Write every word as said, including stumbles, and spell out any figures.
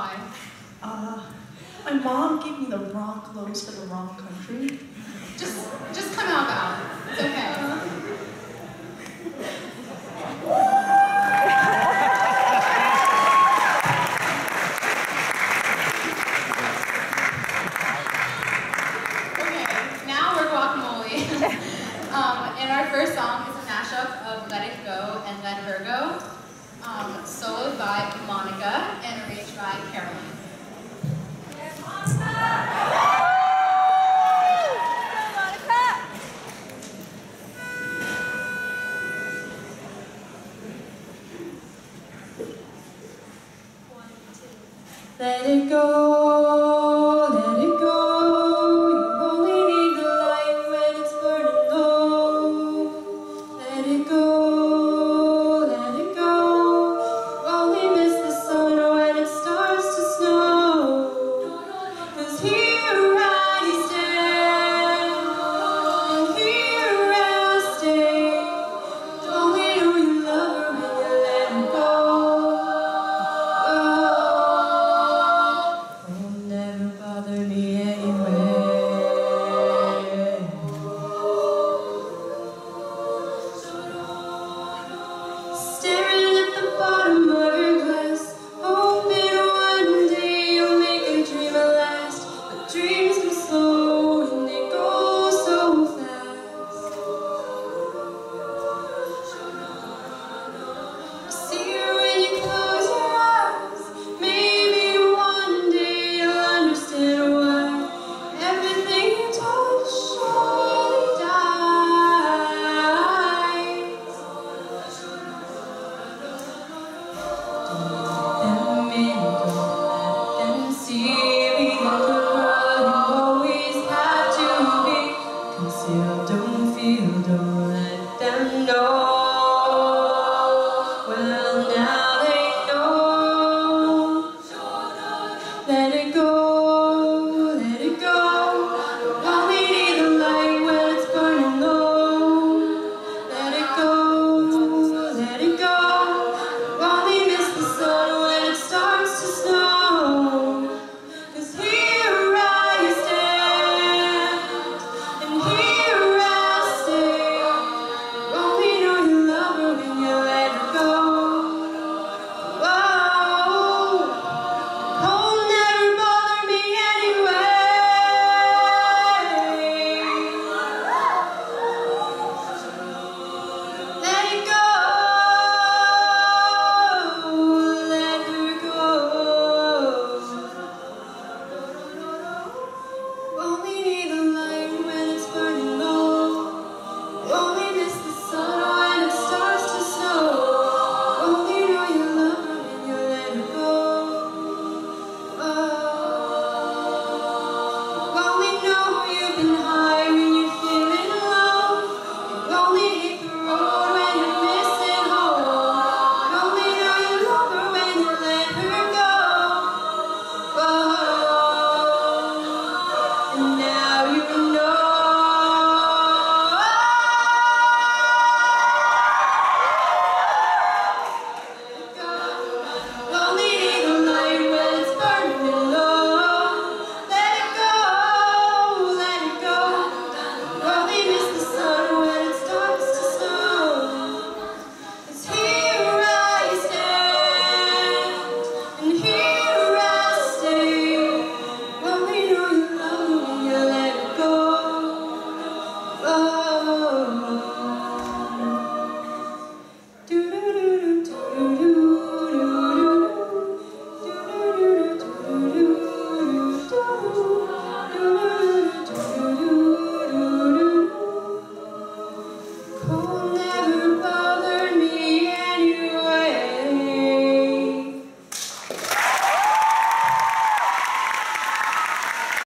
Why? Uh, my mom gave me the wrong clothes for the wrong country. Just, just come out out. It's okay. Okay, now we're guacamole. um, and our first song is a mashup of Let It Go and Let Her Go, um, soloed by Monica and arranged by Caroline. Let it go, let it go. You only need the light when it's burning low. Let it go, let it go. You only miss the sun when it starts to snow. 'Cause here I stand, and here I stay. Only know you love her when you let her go. Don't feel, don't let them know. Well, now they know. Let it go.